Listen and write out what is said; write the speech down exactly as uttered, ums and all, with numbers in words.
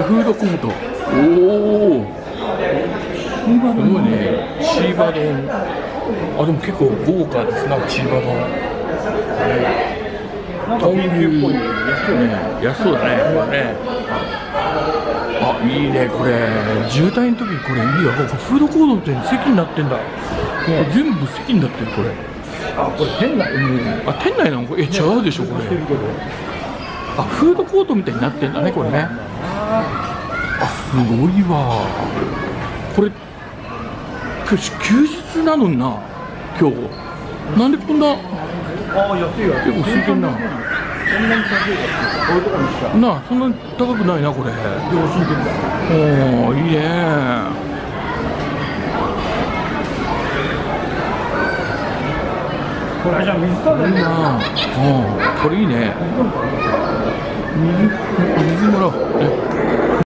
フードコート。おお。すごいね。チーバ丼。あ、でも結構豪華ですな、チーバ丼。トングっぽいね。安そうだね、これね。あ、いいね、これ。渋滞の時これいいよ。フードコートって席になってんだ。全部席になってる、これ。 あ、これ店内。 あ、店内なのこれ。え、違うでしょ、これ。あ、フードコートみたいになってんだね、これね。あ、すごいわ。これ、今日休日なのにな、今日。なんでこんな、 ああ、安いよ。 結構空いてんな。 そんなに高いかこういうとこにしか。 なあ、そんなに高くないな、これ。 良心的だ。 おー、いいね。 これじゃあ水食べるいいな。うん、これいいね。水、水もらおう。ね